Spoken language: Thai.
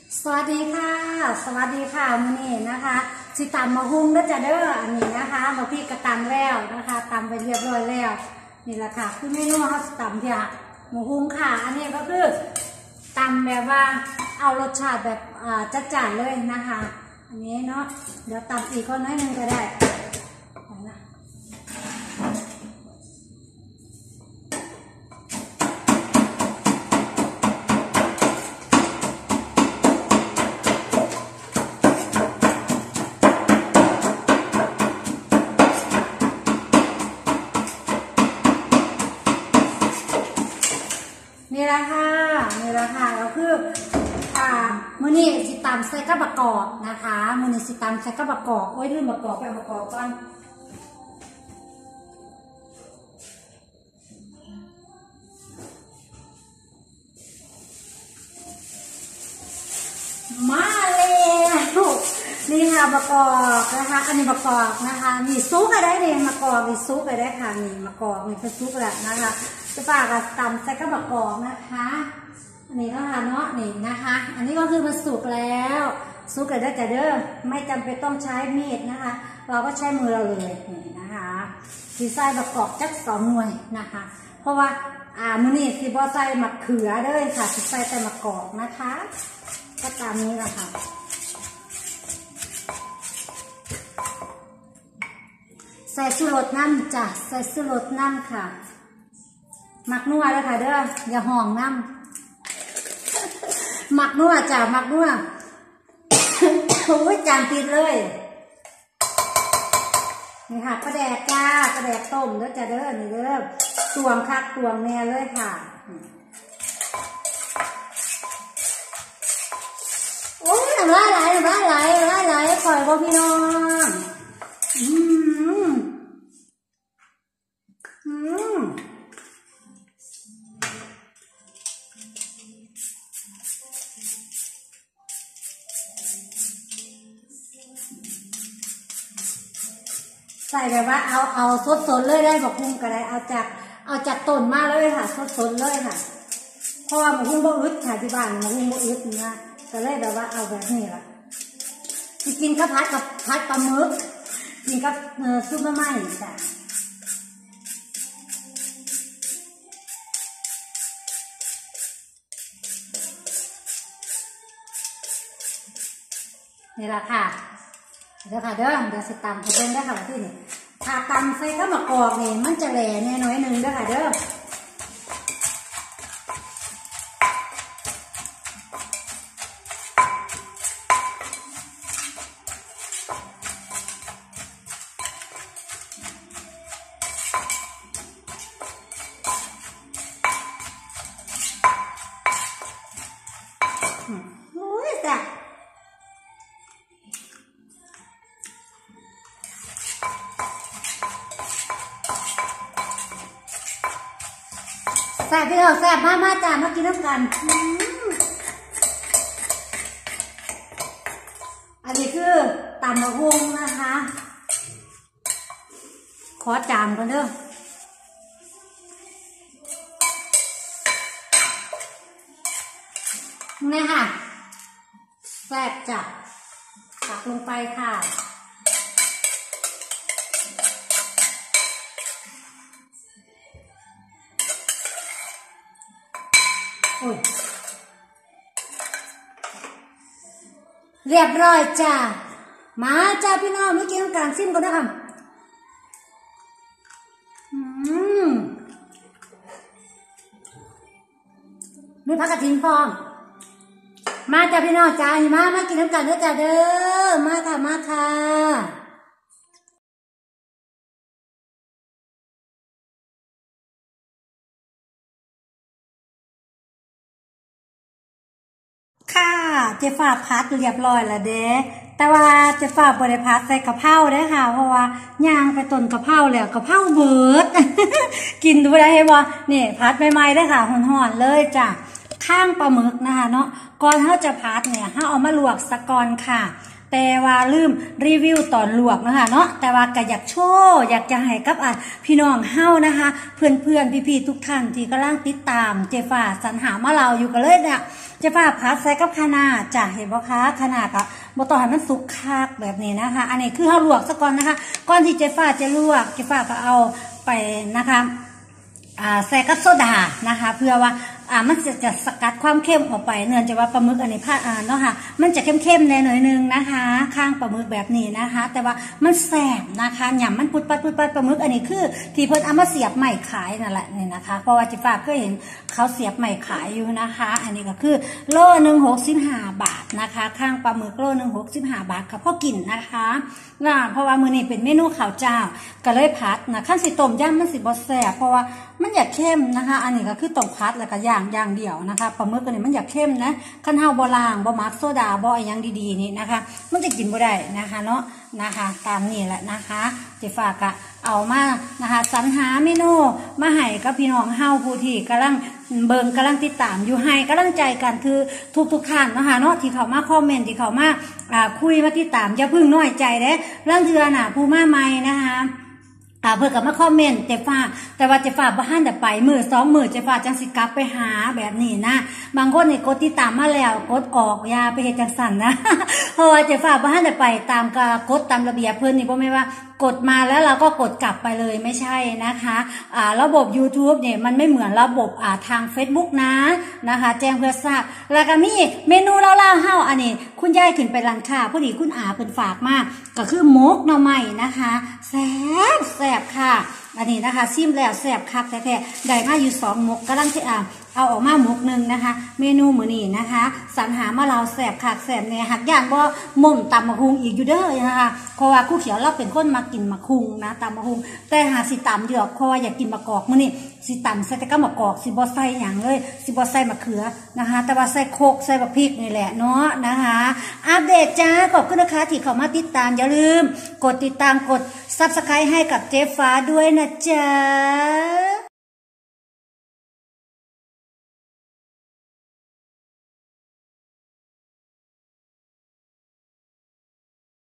สวัสดีค่ะสวัสดีค่ะมื้อนี้นะคะสิตำมะฮุ่งเด้อจ้ะเด้ออันนี้นะคะมาพี่กระตำแล้วนะคะตำไปเรียบร้อยแล้วนี่แหละค่ะคือเมนูเขาตำที่มะฮุ่งค่ะอันนี้ก็คือตำแบบว่าเอารสชาติแบบจัดจ้านเลยนะคะอันนี้เนาะเดี๋ยวตำอีกก็น้อยนึงก็ได้นี่แหละค่ะก็คือมื้อนี้สิตำใส่กระบะกอกนะคะมื้อนี้สิตำใส่กระบะกอกโอ้ยลืมบะกอกไปเอาบะกอกก่อนมาแล้วนี่ค่ะบะกอกนะคะอันนี้บะกอกนะคะนี่ซุปอะไรเนี่ยมะกอกนี่ซุปอะไรค่ะนี่มะกอกนี่เป็นซุปแหละนะคะจะฝากกับตำใส่กระบะกอกนะคะอันนี้ก็ค่ะเนาะนี่นะคะอันนี้ก็คือมันสุกแล้วสุกเลยได้แต่เด้อไม่จำเป็นต้องใช้มีดนะคะเราก็ใช้มือเราเลยนี่นะคะสีใส่บะกอกจัก2 หน่วยนะคะเพราะว่ามื้อนี้สิบ่ใส่มะเขือเด้อค่ะสิใส่แต่มะกอกนะคะก็ตามนี้แหละค่ะใส่ชูรสน้ำจ้ะใส่ชูรสน้ำค่ะหมักนัวแล้วค่ะเด้ออย่าห่องน้ำหมักนัวจ้ะหมักนัวโอ้ยจานติดเลยนี่ค่ะกระแดกจ้ากระแดกต้มแล้วจ้ะเด้อนี่เด้อตวงคักตวงแน่เลยค่ะโอ้ยน้ำลายไหลคอยบ่พี่น้องใส่แบบว่าเอาสดเลยได้บอกพุ่งก็ได้เอาจากต้นมาเลยค่ะสดเลยค่ะเพราะว่าบอกพุ่งบ่อึดค่ะที่บ้านบอกพุ่งบ่อึดนะก็เลยแบบว่าเอาแบบนี้ละกินข้าวผัดกับผัดปลาหมึกกินกับซุปมะม่าจ้ะนี่แหละค่ะเดี๋ยวค่ะเดี๋ยวสิตำเขาเพิ่งได้ค่ะที่นี่ถ้าตำใส่ข้าวมะกอกนี่มันจะแหล่แน่น้อยนึงเด้อค่ะเด้อโอ้ยจ้ะแซ่บพี่น้องแซ่บมาจ้ามากินน้ำกันอันนี้คือตำมะฮุ่งนะคะขอจามก่อนเด้อนี่ค่ะแซ่บจ้ะตักลงไปค่ะเรียบร้อยจ้ามาจ้าพี่น้องนี่กินกันซิมก่อนนะคะมีผักกระถิ่นพร้อมมาจ้าพี่น้องจ้ามากินน้ำกันด้วยจ้าเด้อมาค่ะค่ะเจฟ้าพัดเรียบร้อยแล้วเด้แต่ว่าเจฟ้าบริพัดใส่กะเพราได้ค่ะเพราะว่าย่างไปต้นกะเพราแล้วกะเพราเบิด กินดูได้บ่นี่พัดใหม่ๆได้ค่ะห่อนๆเลยจ้ะข้างปลาหมึกนะคะเนาะก่อนเขาจะพัดเนี่ยเขาเอามาลวกสะก่อนค่ะแต่ว่าลืมรีวิวตอนลวกนะคะเนาะแต่ว่าก็อยากโชว์อยากจะให้กับพี่น้องเฮานะคะเพื่อนพี่ๆทุกท่านที่กำลังติดตามเจฟ้าสรรหามาเราอยู่กันเลยเนี่ยเจฟ้าพัดใส่กับคะน้าจ้ะเห็นบ่คะคะน้าก็บ่ต้องให้มันสุกคักแบบนี้นะคะอันนี้คือเฮาลวกซะก่อนนะคะก่อนที่เจฟ้าจะลวกเจฟ้าก็เอาไปนะคะใส่กับโซดานะคะเพื่อว่ามันจะสกัดความเข้มออกไปเนื่องจากว่าปลาหมึกอันนี้เนาะค่ะมันจะเข้มๆแน่หน่อยนึงนะคะข้างปลาหมึกแบบนี้นะคะแต่ว่ามันแสบนะคะหย่ำมันปุดปัดปลาหมึกอันนี้คือที่เพิ่นเอามาเสียบใหม่ขายนั่นแหละนี่นะคะเพราะว่าจิฟ้าเคยเห็นเขาเสียบใหม่ขายอยู่นะคะอันนี้ก็คือโลนึง65 บาทนะคะข้างปลาหมึกโลนึง65 บาทค่ะพ่อกินนะคะเพราะว่ามื้อนี้เป็นเมนูข้าวเจ้าก็เลยผัดนะขั้นสิต้มยำมันสิบ่แซ่บเพราะว่ามันอยากเข้มนะคะอันนี้ก็คือต้มผัดแล้วก็อย่างเดียวนะคะปลาหมึกอันนี้มันอยากเข้มนะขั้นเฮาบ่ล้างบ่มักโซดาบ่อย่างดีๆนี่นะคะมันจะกินบ่ได้นะคะเนาะนะคะตามนี้แหละนะคะเจฟ้าก็เอามานะคะสรรหาเมนูมาให้กับพี่น้องเฮาผู้ที่กำลังเบิ่งกำลังติดตามอยู่ให้กำลังใจกันคือทุกท่านนะคะเนาะที่เขามาคอมเมนต์ที่เขามาคุยมาติดตามอย่าเพิ่งน้อยใจเด้ร่างเทือน่ะผู้มาใหม่นะคะเพื่อกับมาคอมเมนต์เจฟ้าแต่ว่าเจฟ้าบ่ทันได้ไปมื้อ2 มื้อเจฟ้าจังสิกลับไปหาแบบนี้นะบางคนนี่กดติดตามมาแล้วกดออกอย่าไปเฮ็ดจังซั่นนะเพราะว่าเจฟ้าบ่ทันได้ไปตามกฎตามระเบียบเพิ่นนี่บ่แม่นว่ากดมาแล้วเราก็กดกลับไปเลยไม่ใช่นะคะระบบ YouTube เนี่ยมันไม่เหมือนระบบทาง Facebook นะคะแจ้งเพื่อทราบแล้วก็มีเมนูเล่าๆเฮาอันนี้คุณยายขึ้นไปร้านค้าพอดีคุณอาเพิ่นฝากมาก็คือหมกหน่อไม้นะคะแซ่บค่ะอันนี้นะคะซิมแล้วแซ่บคักแท้ๆได้มาอยู่2 หมกกำลังที่เอาออกมาหมกหนึ่งนะคะเมนูมื้อนี้นะคะสรรหามาเราแซ่บคักแซ่บเนี่ยหักย่างบ่ม่มตำมะฮุงอีกอยู่เด้อนะคะเพราะว่าคู่เขียวเราเป็นคนมากินมะฮุงนะตำมะฮุงแต่หาสิตำเดือกเพราะว่าอยากกินมะกอกมื้อนี้สิตำใส่แต่ก็มะกอกสิบ่ใส่หยังเลยสิบ่ใส่มะเขือนะคะแต่ว่าใส่โคกใส่บักพริกนี่แหละเนาะนะคะอัปเดตจ้าขอบคุณนะคะที่เข้ามาติดตามอย่าลืมกดติดตามกด Subscribe ให้กับเจ๊ฟ้าด้วยนะจ๊ะ